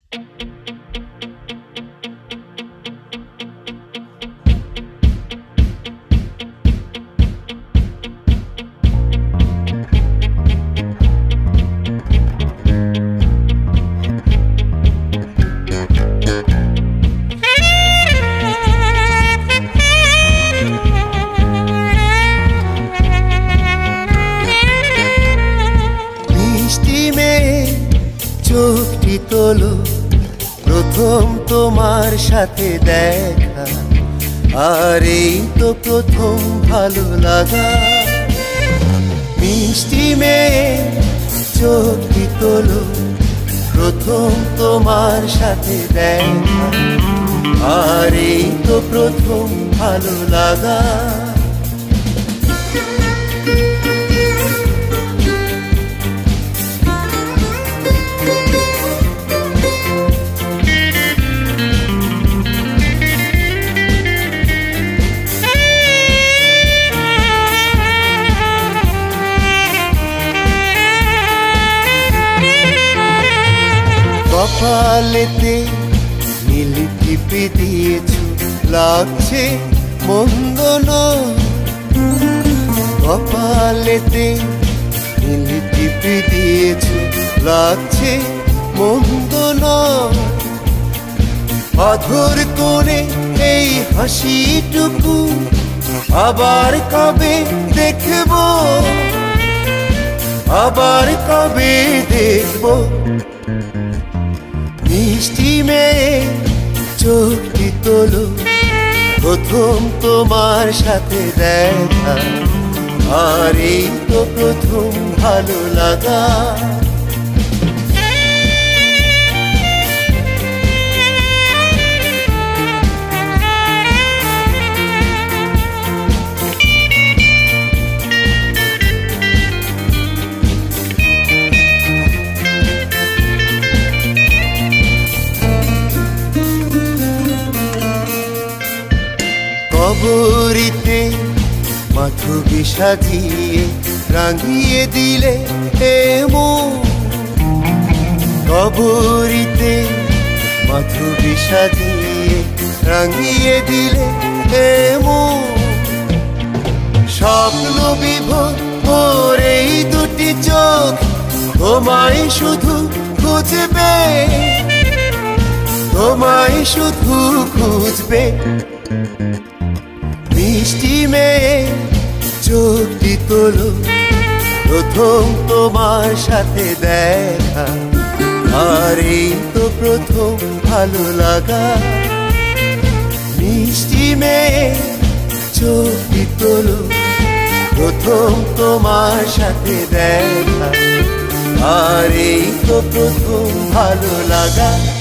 চোখটি তোলো প্রথম তোমার সাথে দেখা, আর এই তো প্রথম ভালো লাগা। মিষ্টি মেয়ে চোখটি তোলো প্রথম তোমার সাথে দেখা, আর এই তো প্রথম ভালো লাগা। কপালেতে নীল টিপে দিয়েছো, লাগছে মন্দ নয়। কপালেতে নীল টিপে দিয়েছো, লাগছে মন্দ নয়। অধর কোণে এই হাসিটুকু আবার কবে দেখবো, আবার কবে দেখবো। মিষ্টি মেয়ে চোখটি তোলো প্রথম তোমার সাথে দেখা, আর এই তো প্রথম ভালো লাগা। কবরীতে মাথুবি সাজিয়ে রাঙিয়ে দিলে হে মন, কবরীতে মাথুবি সাজিয়ে রাঙিয়ে দিলে হে মন। স্বপ্ন বিভোর মোর এই দুটি চোখ তোমায় শুধু খুঁজবে, তোমায় শুধু খুঁজবে। মিষ্টি মেয়ে চোখটি তোলো প্রথম তোমার সাথে দেখা, আর এই তো প্রথম ভালো লাগা। মিষ্টি মেয়ে চোখটি তোলো প্রথম তোমার সাথে দেখা, আর এই তো প্রথম ভালো লাগা।